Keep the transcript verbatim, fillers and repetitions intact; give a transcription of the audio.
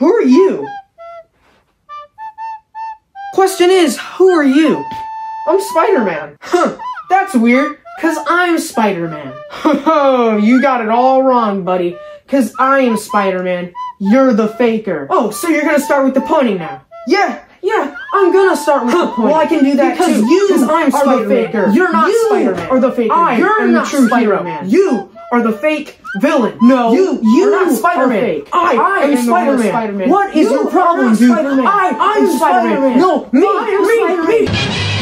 Who are you? Question is, who are you? I'm Spider-Man. Huh, that's weird, cause I'm Spider-Man. Oh, you got it all wrong, buddy. Cause I am Spider-Man, you're the faker. Oh, so you're gonna start with the pointing now? Yeah, yeah, I'm gonna start with huh, the pointing. Well, I can do that because too. You Cause I'm are the faker. You're not you Spider-Man. Are the faker. I you're am not the true Spider-Man. You are the fake villain. No, you, you are not Spider-Man. I, I am Spider-Man. Spider-Man. What is you your problem, dude? I, I'm Spider-Man. Spider-Man. No, me, I am me, Spider-Man. me.